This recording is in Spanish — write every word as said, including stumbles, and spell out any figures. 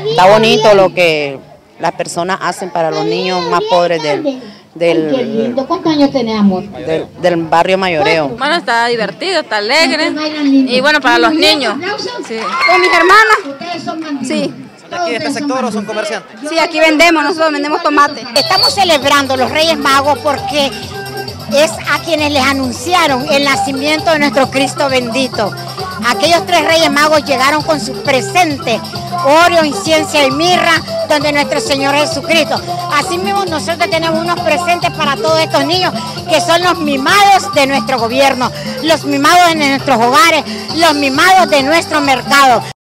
Está bonito lo que las personas hacen para los niños más pobres del, del, ¿Cuántos años tenemos? del, del barrio Mayoreo. Bueno, está divertido, está alegre y bueno, para los niños. Sí. Con mis hermanas, sí. ¿De aquí de este sector o son comerciantes? Sí, aquí vendemos, nosotros vendemos tomate. Estamos celebrando los Reyes Magos porque es a quienes les anunciaron el nacimiento de nuestro Cristo bendito. Aquellos tres Reyes Magos llegaron con sus presentes, oro, incienso y mirra, donde nuestro Señor Jesucristo. Asimismo, nosotros tenemos unos presentes para todos estos niños, que son los mimados de nuestro gobierno, los mimados de nuestros hogares, los mimados de nuestro mercado.